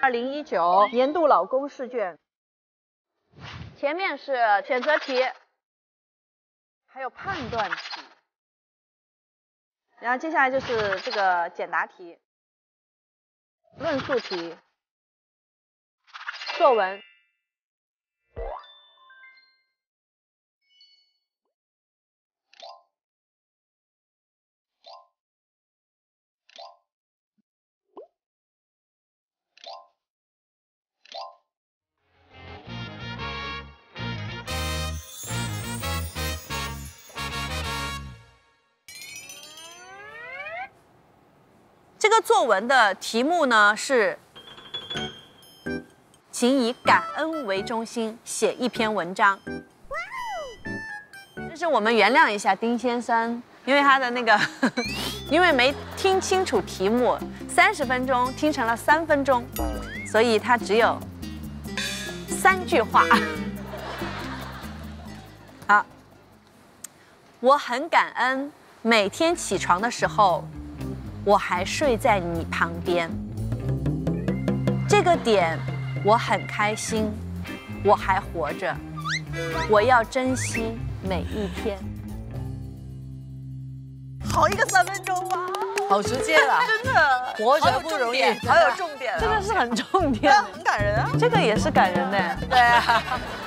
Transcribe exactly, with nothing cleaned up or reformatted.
二零一九年度老公试卷，前面是选择题，还有判断题，然后接下来就是这个简答题、论述题、作文。 这个作文的题目呢是，请以感恩为中心写一篇文章。就是我们原谅一下丁先生，因为他的那个，因为没听清楚题目，三十分钟听成了三分钟，所以他只有三句话。好，我很感恩每天起床的时候。 我还睡在你旁边，这个点我很开心，我还活着，我要珍惜每一天。好一个三分钟啊！ 好直接了， 真的， 活着不容易， 好有重点， 好有重点， 这个是很重点， 很感人啊， 这个也是感人的， 对啊。